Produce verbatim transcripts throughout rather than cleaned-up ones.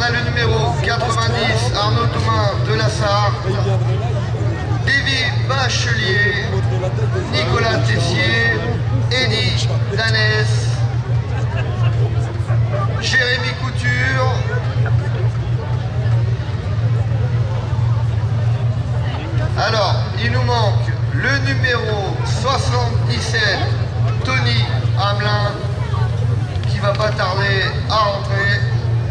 On a le numéro quatre-vingt-dix, Arnaud Thomas de la Sarre, Davy Bachelier, Nicolas Tessier, Eddy Danès, Jérémy Couture, alors il nous manque le numéro soixante-dix-sept, Tony Hamelin, qui va pas tarder à rentrer.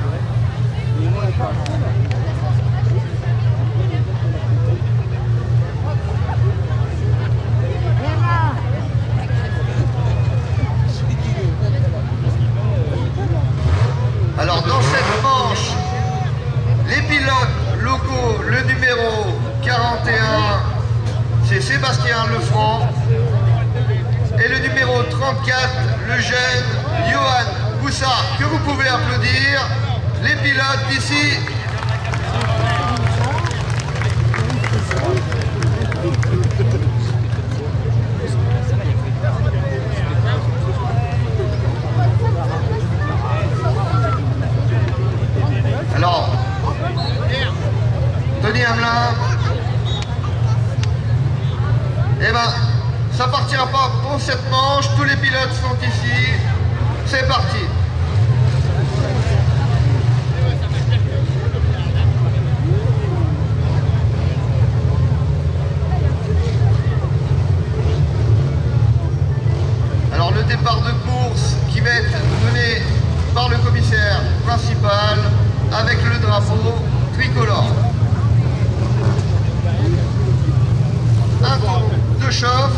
Alors dans cette manche, les pilotes locaux, le numéro quarante et un, c'est Sébastien Lefranc. Et le numéro trente-quatre, le jeune Johan Boussard, que vous pouvez applaudir. Les pilotes d'ici. Alors, Tony Hamelin, eh ben, ça partira pas pour cette manche, tous les pilotes sont ici, c'est parti. Alors le départ de course qui va être mené par le commissaire principal avec le drapeau tricolore. Un tour de chauffe.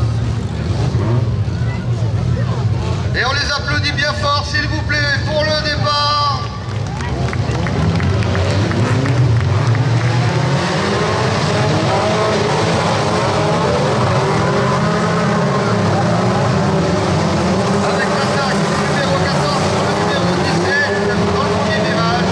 Et on les applaudit bien fort, s'il vous plaît, pour le départ. Avec l'attaque du numéro quatorze sur le numéro dix-sept dans le premier virage.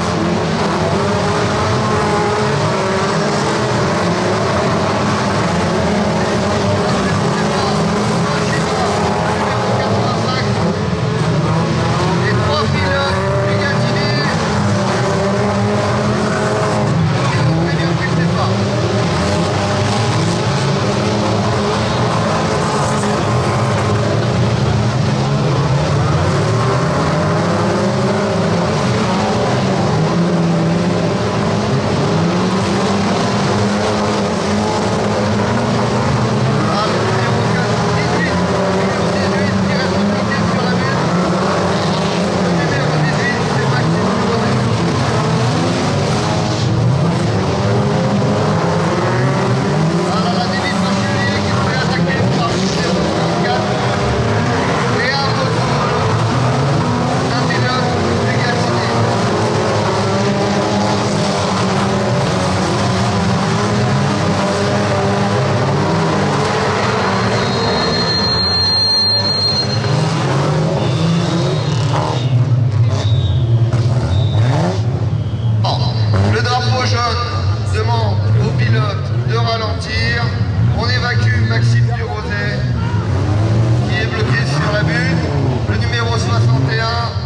On évacue Maxime Duroset qui est bloqué sur la butte. Le numéro soixante et un